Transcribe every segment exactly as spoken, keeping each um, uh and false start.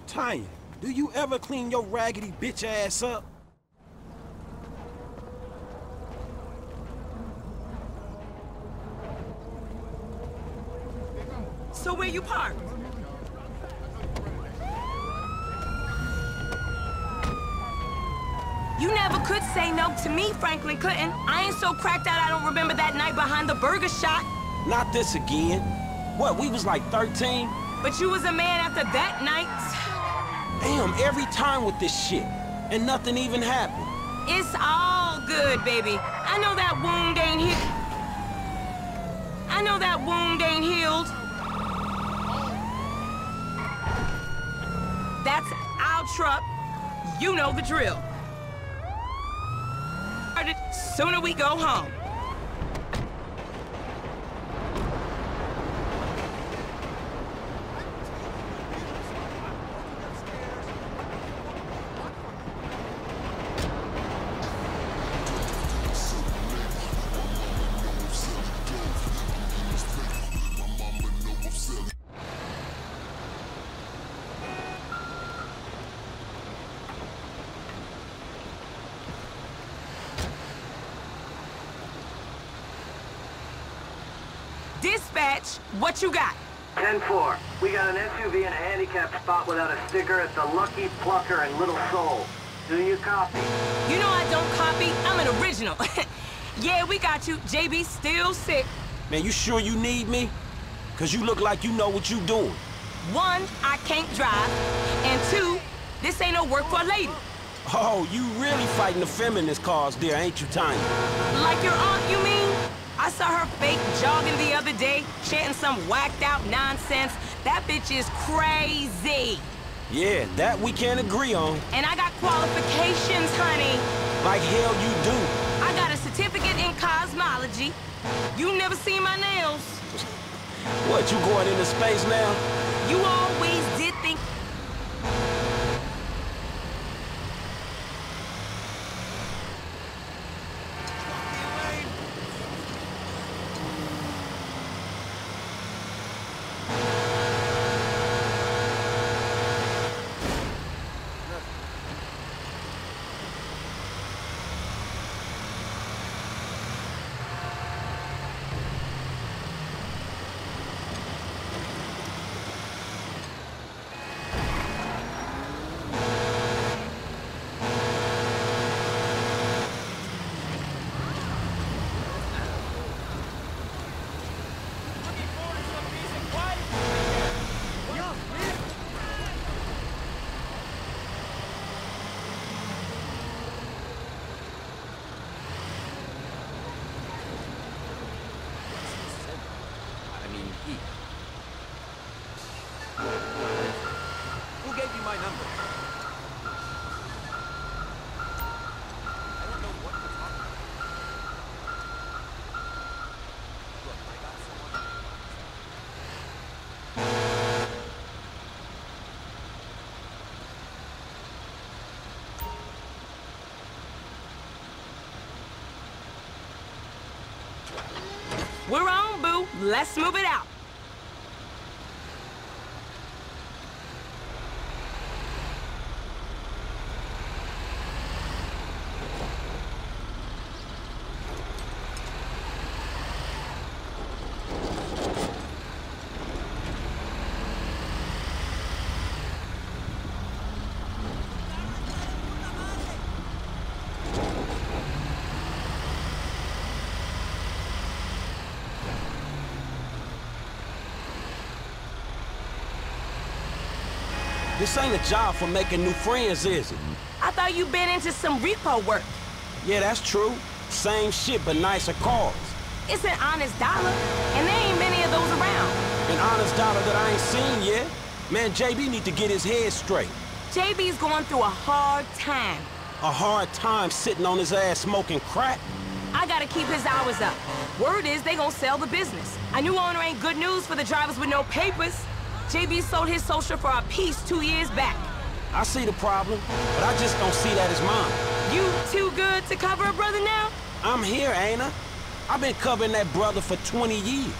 Tanya, do you ever clean your raggedy bitch ass up? So where you parked? You never could say no to me, Franklin Clinton. I ain't so cracked out I don't remember that night behind the burger shop. Not this again. What, we was like thirteen? But you was a man after that night. Damn, every time with this shit. And nothing even happened. It's all good, baby. I know that wound ain't healed. I know that wound ain't healed. That's our truck. You know the drill. Sooner we go home. Dispatch, what you got? ten four. We got an S U V in a handicapped spot without a sticker at the Lucky Plucker in Little Seoul. Do you copy? You know I don't copy. I'm an original. Yeah, we got you. J B still sick. Man, you sure you need me? Cause you look like you know what you doing. One, I can't drive. And two, this ain't no work for a lady. Oh, you really fighting the feminist cause there, ain't you, Tanya? Like your aunt, you mean? I saw her fake jogging the other day, chanting some whacked-out nonsense. That bitch is crazy. Yeah, that we can't agree on. And I got qualifications, honey. Like hell you do. I got a certificate in cosmology. You never seen my nails. What, you going into space now? You always did think... Who gave you my number? I don't know what you're talking about. Look, I got someone. We're on, boo. Let's move it out. This ain't a job for making new friends, is it? I thought you'd been into some repo work. Yeah, that's true. Same shit, but nicer cars. It's an honest dollar, and there ain't many of those around. An honest dollar that I ain't seen yet. Man, J B need to get his head straight. J B's going through a hard time. A hard time sitting on his ass smoking crack? I gotta keep his hours up. Word is they gonna sell the business. A new owner ain't good news for the drivers with no papers. J B sold his social for a piece two years back. I see the problem, but I just don't see that as mine. You too good to cover a brother now? I'm here, ain't I? I've been covering that brother for twenty years.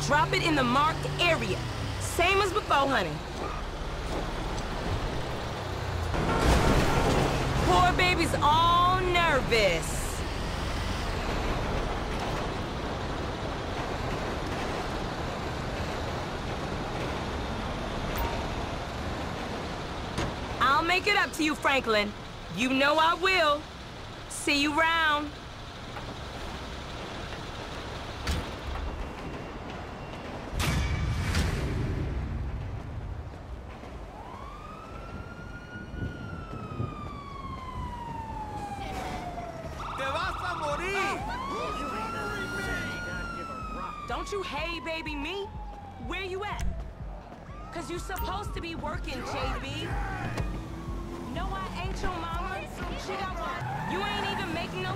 Drop it in the marked area. Same as before, honey. Poor baby's all nervous. I'll make it up to you, Franklin. You know I will. See you round. Don't you hey baby me? Where you at? Cause you supposed to be working, J B. No, I ain't your mama. She got one. You ain't even making no